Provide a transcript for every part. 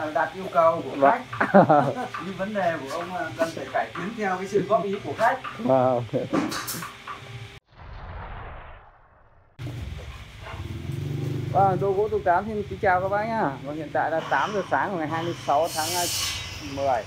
là đạt yêu cầu của khách. Nhưng vấn đề của ông là cần phải cải tiến theo cái sự góp ý của khách. Vâng, Đô Gỗ Tùng Tám xin kính chào các bác nhá. Và hiện tại là 8 giờ sáng của ngày 26 tháng 10.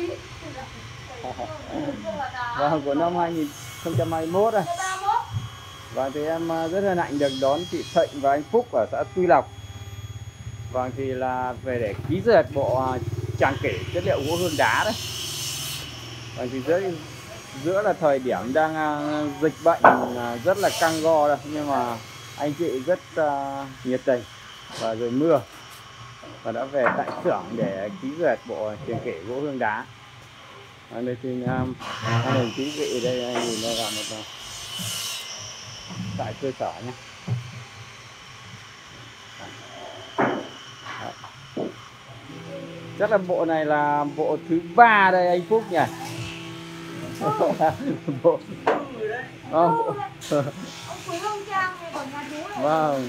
Vâng, của năm 2021 đây. Và thì em rất hân hạnh được đón chị Thịnh và anh Phúc ở xã Tuy Lộc. Vâng, thì là về để ký duyệt bộ tràng kỷ chất liệu gỗ hương đá đấy. Vâng, thì giữa là thời điểm đang dịch bệnh rất là căng go đây, nhưng mà anh chị rất nhiệt tình và rồi mưa và đã về tại xưởng để ký duyệt bộ tràng kỷ gỗ hương đá. Đây thì anh đồng chí vị đây, anh nhìn đây là một tại cơ sở nhé. Chắc là bộ này là bộ thứ 3 đây anh Phúc nhỉ. Bộ ông Quý Hương Trang này của nhà chú này. Vâng.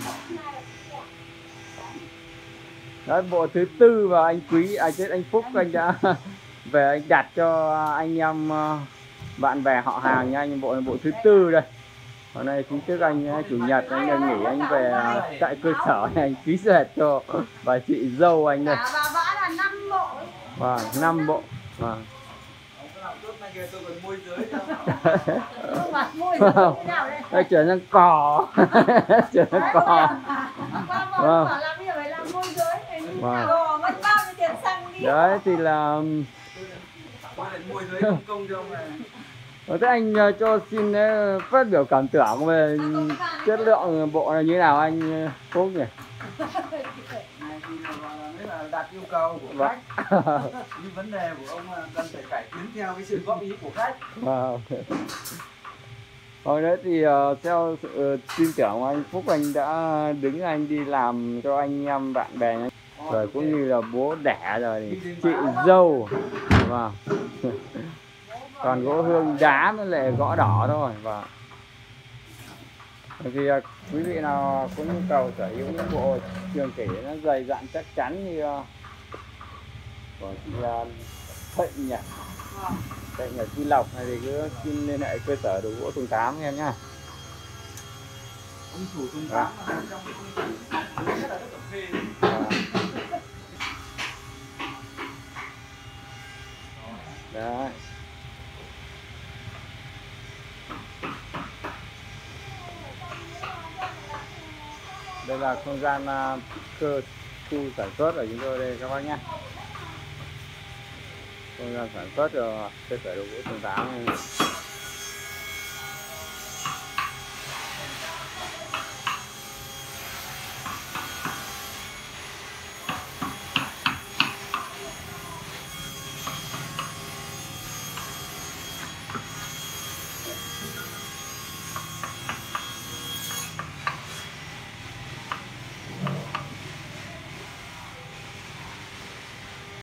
Đấy, bộ thứ 4 và anh Quý anh Phúc anh đã về anh đặt cho anh em bạn bè họ hàng nha anh. Bộ này bộ thứ 4 đây. Hôm nay chính thức anh chủ nhật anh nghỉ, anh về tại cơ sở anh ký duyệt cho bà chị dâu anh đây. Bà vã là 5 bộ. Vâng, 5 bộ. Vâng. Đây chuyển sang cỏ. Chuyển sang cỏ. Vâng. Đấy thì là thế anh cho xin phát biểu cảm tưởng về chất lượng bộ này như nào anh Phúc nhỉ? Đạt yêu cầu của khách. Nhưng vấn đề của ông là cần phải cải tiến theo cái sự góp ý của khách. Hồi đấy thì theo sự tin tưởng của anh Phúc, anh đã đứng anh đi làm cho anh em bạn bè rồi cũng như là bố đẻ rồi chị dâu. Vâng. Còn gỗ hương đá nó lại gõ đỏ thôi. Và thì quý vị nào có nhu cầu sở hữu những bộ trường kỷ nó dày dặn chắc chắn như của chị Thịnh nhỉ, Thịnh ở Tuy Lộc này thì cứ xin liên hệ cơ sở Đồ Gỗ Tùng Tám em nhá. Ông chủ Tùng Tám là trong cái rất là rất phê. Đấy. Đây là không gian khu sản xuất ở chúng tôi đây các bác nhé. Không gian sản xuất ở cơ sở Đồ Gỗ Tùng Tám này.